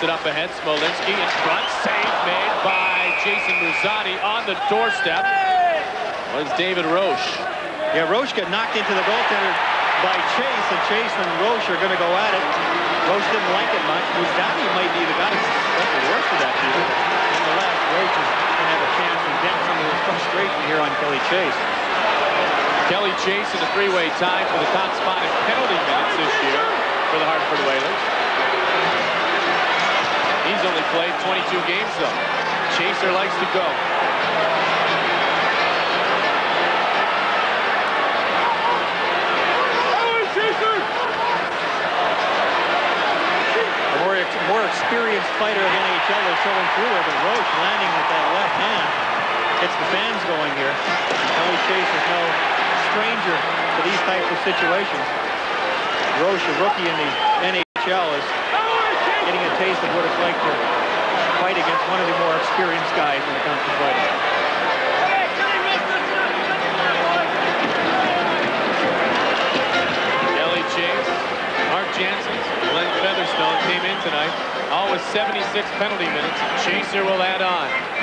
it up ahead. Smolinski in front. Save made by Jason Muzzani on the doorstep. Was David Roche. Yeah, Roche got knocked into the goaltender by Chase, and Chase and Roche are going to go at it. Roche didn't like it much. Muzzani might be the guy that's the worst of that team. Nonetheless, Roche is going to have a chance to vent some of his frustration here on Kelly Chase. Kelly Chase in the three-way tie for the top spot in penalty minutes this year for the Hartford Whalers. He's only played 22 games, though. Chaser likes to go. A more experienced fighter of NHL is showing through here, but Roche landing with that left hand gets the fans going here. Kelly Chase is no stranger to these types of situations. Roche, a rookie in the NHL, is getting a taste of what it's like to fight against one of the more experienced guys when it comes to fighting. Kelly Chase, Mark Jansen, Glenn Featherstone came in tonight, all with 76 penalty minutes. Chaser will add on.